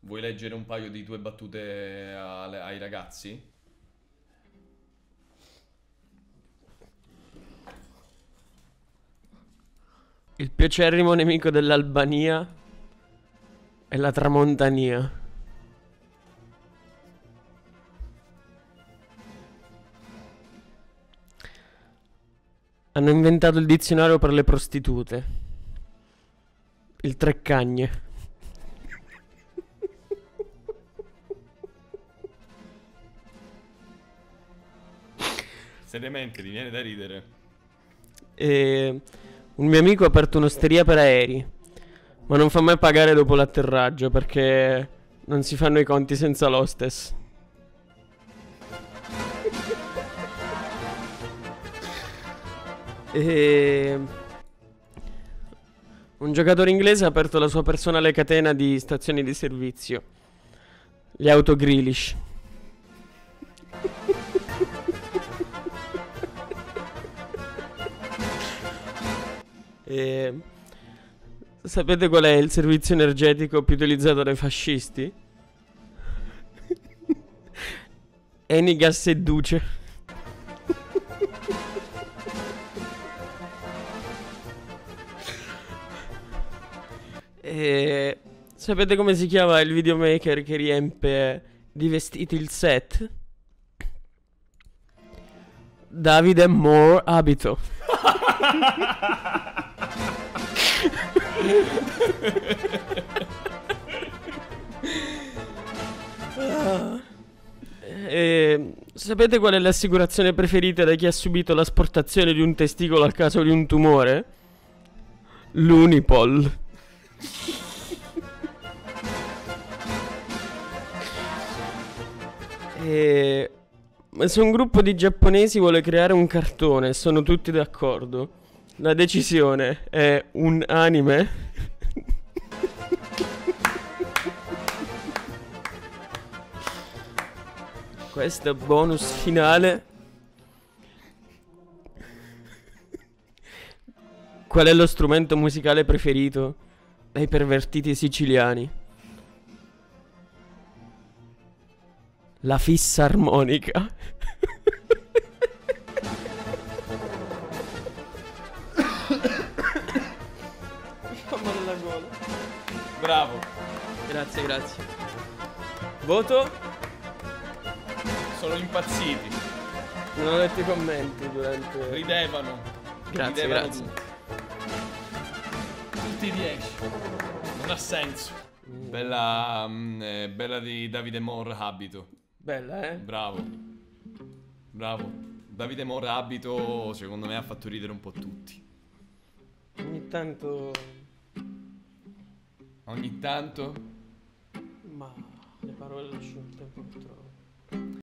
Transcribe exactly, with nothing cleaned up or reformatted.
Vuoi leggere un paio di tue battute alle- ai ragazzi? Il più acerrimo nemico dell'Albania è la tramontania. Hanno inventato il dizionario per le prostitute. Il Treccagne. Seriamente, ti viene da ridere. E un mio amico ha aperto un'osteria per aerei, ma non fa mai pagare dopo l'atterraggio perché non si fanno i conti senza l'hostess. E un giocatore inglese ha aperto la sua personale catena di stazioni di servizio, gli Auto Grealish. E sapete qual è il servizio energetico più utilizzato dai fascisti? Eni, Gas e Duce. E sapete come si chiama il videomaker che riempie di vestiti il set? Davide Moore Abito. Ah. E sapete qual è l'assicurazione preferita da chi ha subito l'asportazione di un testicolo a causa di un tumore? L'Unipol. E ma se un gruppo di giapponesi vuole creare un cartone e sono tutti d'accordo, la decisione è un anime? Questo è bonus finale. Qual è lo strumento musicale preferito dai pervertiti siciliani? La fissarmonica. Fammi la gola. Bravo. Grazie, grazie. Voto? Sono impazziti. Non ho letto i commenti durante... Ridevano. Grazie, Ridevano grazie. tutti. Tutti dieci. Non ha senso. Bella, mm, eh, bella di Davide Moore Abito. Bella, eh? Bravo. Bravo. Davide Moore Abito, secondo me, ha fatto ridere un po' tutti. Ogni tanto... Ogni tanto. Ma le parole lasciano il tempo che trovo.